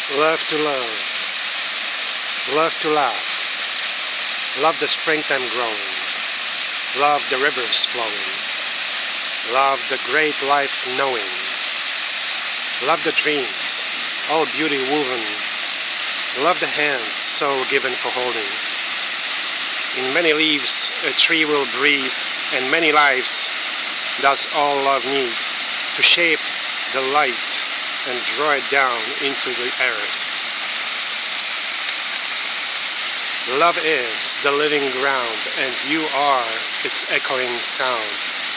Love to love. Love to laugh. Love the springtime growing. Love the rivers flowing. Love the great life knowing. Love the dreams, all beauty woven. Love the hands so given for holding. In many leaves a tree will breathe, and many lives does all love need to shape the light and draw it down into the earth. Love is the living ground, and you are its echoing sound.